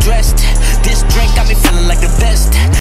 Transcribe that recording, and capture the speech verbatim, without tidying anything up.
dressed. This drink got me feeling like the best.